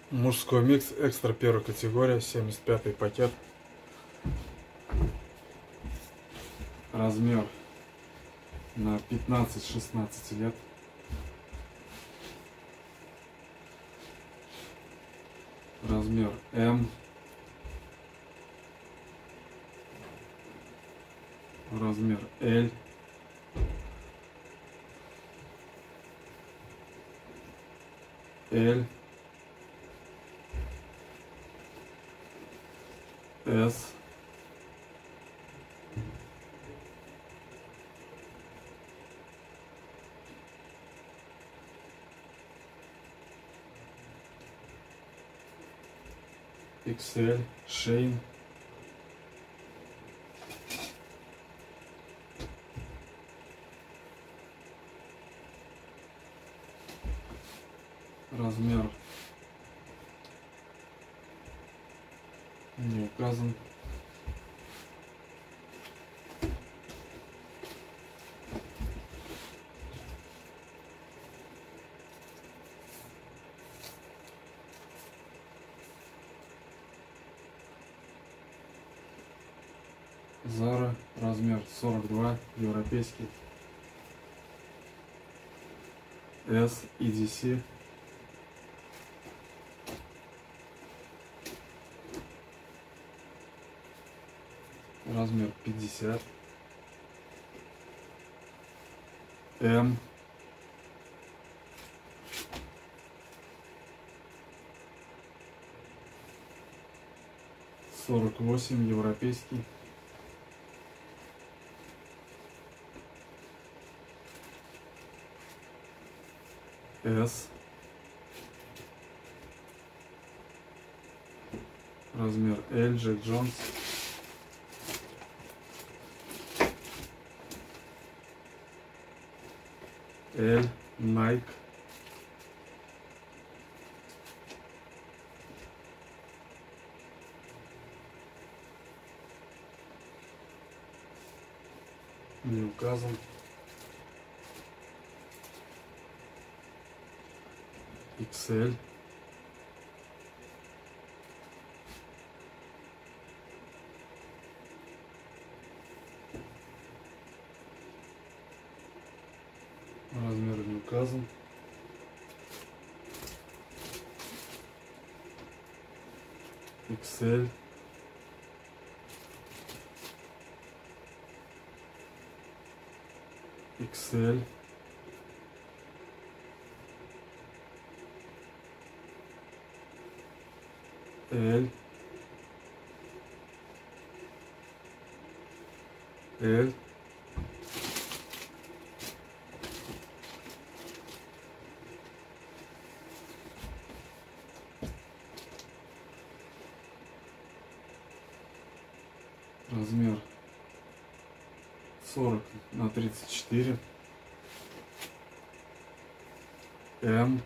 Мужской микс экстра первой категории, 75-й пакет. Размер на 15-16 лет. Размер М. Размер L. L. S. XL. Shein. Размер не указан. Zara, размер 42, европейский. S, EDC. Размер 50. М. $48, европейский. S. Размер L, Jack Jones. L, Nike. Не указан. XL. Размер не указан. XL. XL. L. L. Размер 40 на 34. М.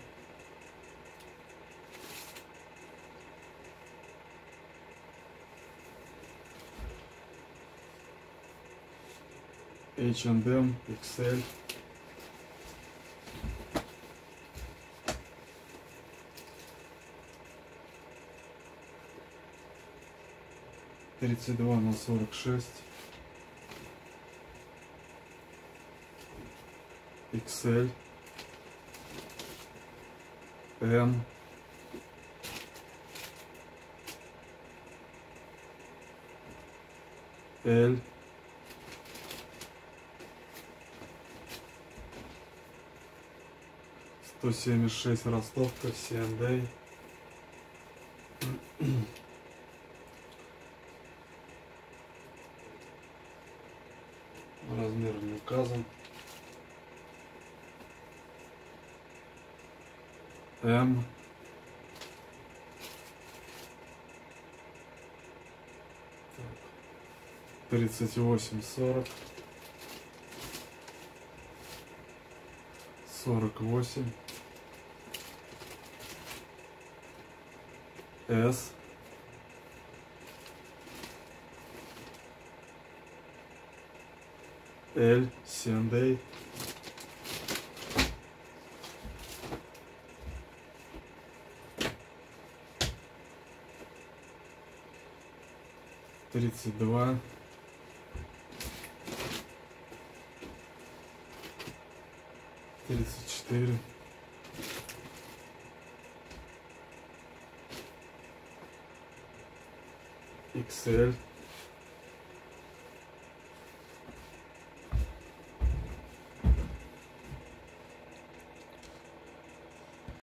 H&M XL. Тридцать два на 46. XL. М. L. $176, ростовка, C&A. Размер не указан. М. Так. 38-40. 48. S. L. C&A. 32, 34, 34 XL,